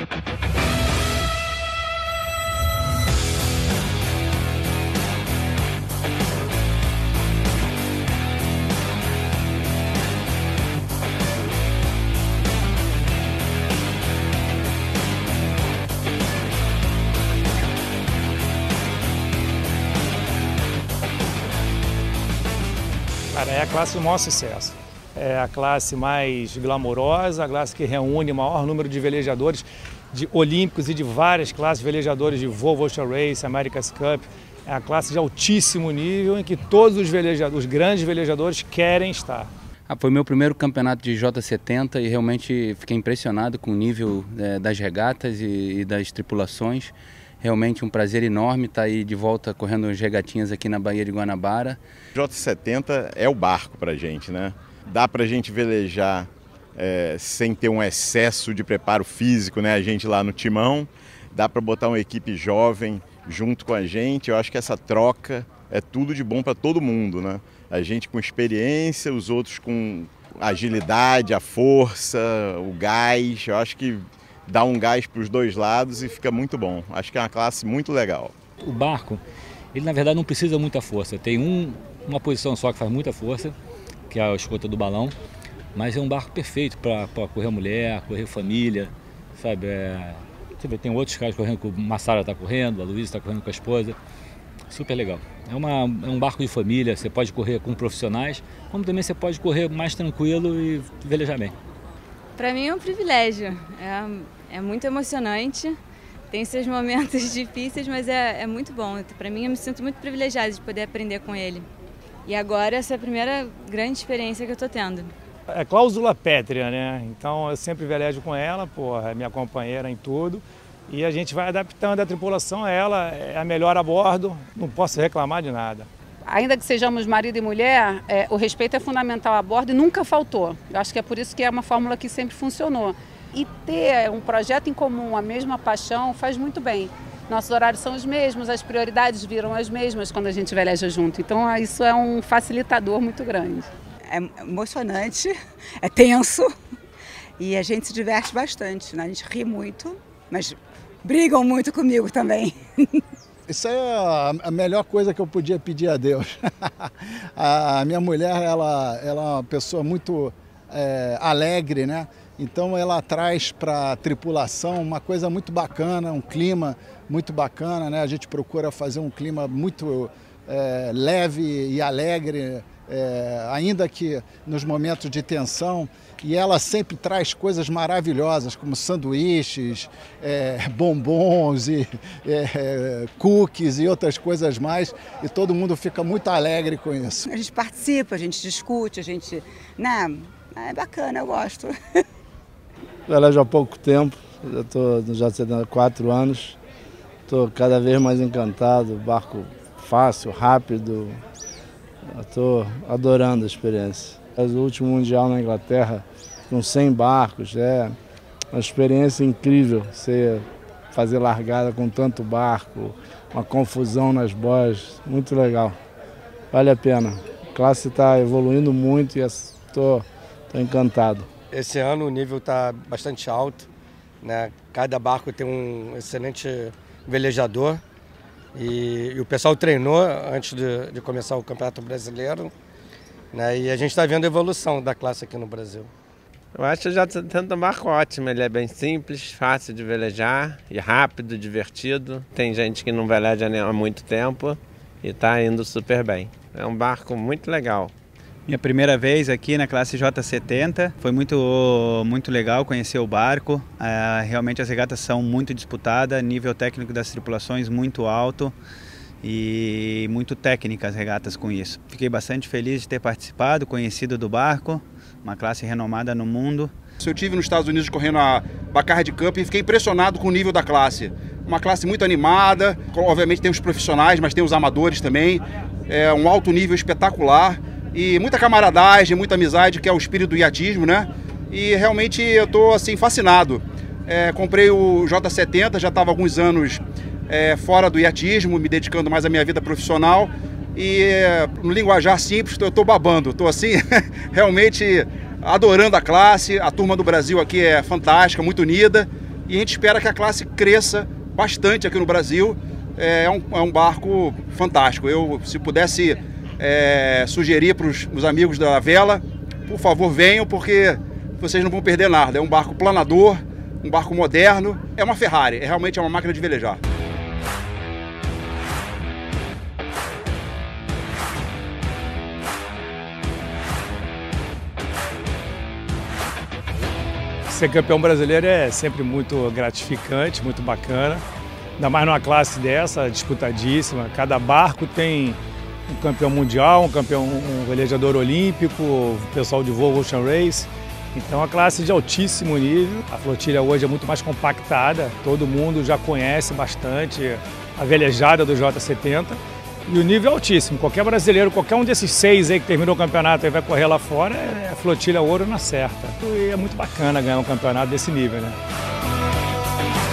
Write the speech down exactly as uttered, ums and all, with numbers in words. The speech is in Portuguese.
Cara, é a classe do maior sucesso. É a classe mais glamourosa, a classe que reúne o maior número de velejadores de olímpicos e de várias classes, velejadores de Volvo Ocean Race, America's Cup. É a classe de altíssimo nível em que todos os velejadores, os grandes velejadores querem estar. Ah, foi meu primeiro campeonato de J setenta e realmente fiquei impressionado com o nível é, das regatas e, e das tripulações. Realmente um prazer enorme estar aí de volta correndo as regatinhas aqui na Baía de Guanabara. J setenta é o barco para a gente, né? Dá para a gente velejar é, sem ter um excesso de preparo físico, né? A gente lá no timão, dá para botar uma equipe jovem junto com a gente. Eu acho que essa troca é tudo de bom para todo mundo, né? A gente com experiência, os outros com agilidade, a força, o gás. Eu acho que dá um gás para os dois lados e fica muito bom. Acho que é uma classe muito legal. O barco, ele na verdade não precisa muita força. Tem um, uma posição só que faz muita força, que é a escota do balão, mas é um barco perfeito para correr mulher, correr família, sabe? É, você vê, tem outros caras correndo, que o Massara está correndo, a Luísa está correndo com a esposa. Super legal. É, uma, é um barco de família, você pode correr com profissionais, como também você pode correr mais tranquilo e velejar bem. Para mim é um privilégio, é, é muito emocionante, tem seus momentos difíceis, mas é, é muito bom. Para mim eu me sinto muito privilegiada de poder aprender com ele. E agora essa é a primeira grande experiência que eu estou tendo. É cláusula pétrea, né? Então eu sempre velejo com ela, porra, é minha companheira em tudo. E a gente vai adaptando a tripulação a ela, é a melhor a bordo, não posso reclamar de nada. Ainda que sejamos marido e mulher, é, o respeito é fundamental a bordo e nunca faltou. Eu acho que é por isso que é uma fórmula que sempre funcionou. E ter um projeto em comum, a mesma paixão, faz muito bem. Nossos horários são os mesmos, as prioridades viram as mesmas quando a gente veleja junto. Então isso é um facilitador muito grande. É emocionante, é tenso e a gente se diverte bastante, né? A gente ri muito, mas brigam muito comigo também. Isso é a melhor coisa que eu podia pedir a Deus. A minha mulher, ela, ela é uma pessoa muito é, alegre, né? Então ela traz para a tripulação uma coisa muito bacana, um clima muito bacana, né? A gente procura fazer um clima muito é, leve e alegre, é, ainda que nos momentos de tensão. E ela sempre traz coisas maravilhosas, como sanduíches, é, bombons, e, é, cookies e outras coisas mais. E todo mundo fica muito alegre com isso. A gente participa, a gente discute, a gente... Né? É bacana, eu gosto. Velejo há pouco tempo, já estou já há quatro anos. Estou cada vez mais encantado, barco fácil, rápido. Estou adorando a experiência. O último Mundial na Inglaterra, com cem barcos, é uma experiência incrível você fazer largada com tanto barco, uma confusão nas boias, muito legal, vale a pena. A classe está evoluindo muito e estou encantado. Esse ano o nível está bastante alto, né? Cada barco tem um excelente velejador e, e o pessoal treinou antes de, de começar o Campeonato Brasileiro. Né? E a gente está vendo a evolução da classe aqui no Brasil. Eu acho que o J setenta é um barco ótimo, ele é bem simples, fácil de velejar e rápido, divertido. Tem gente que não veleja há muito tempo e está indo super bem. É um barco muito legal. Minha primeira vez aqui na classe J setenta, foi muito, muito legal conhecer o barco. É, realmente as regatas são muito disputadas, nível técnico das tripulações muito alto. E muito técnicas as regatas com isso. Fiquei bastante feliz de ter participado, conhecido do barco, uma classe renomada no mundo. Eu estive nos Estados Unidos correndo a Bacardi Cup e fiquei impressionado com o nível da classe. Uma classe muito animada, obviamente tem os profissionais, mas tem os amadores também. É um alto nível espetacular e muita camaradagem, muita amizade, que é o espírito do iatismo, né? E realmente eu estou assim, fascinado. É, comprei o J setenta, já estava há alguns anos É, fora do iatismo, me dedicando mais à minha vida profissional e é, no linguajar simples, eu estou babando, estou assim, realmente adorando a classe, a turma do Brasil aqui é fantástica, muito unida e a gente espera que a classe cresça bastante aqui no Brasil. É um, é um barco fantástico. Eu, se pudesse é, sugerir para os amigos da vela, por favor venham, porque vocês não vão perder nada. É um barco planador, um barco moderno, é uma Ferrari, é realmente uma máquina de velejar. Ser campeão brasileiro é sempre muito gratificante, muito bacana. Ainda mais numa classe dessa, disputadíssima. Cada barco tem um campeão mundial, um campeão, um velejador olímpico, o pessoal de voo Ocean Race. Então a classe de altíssimo nível. A flotilha hoje é muito mais compactada, todo mundo já conhece bastante a velejada do J setenta. E o nível é altíssimo. Qualquer brasileiro, qualquer um desses seis aí que terminou o campeonato e vai correr lá fora, é a flotilha ouro na certa. E é muito bacana ganhar um campeonato desse nível, né?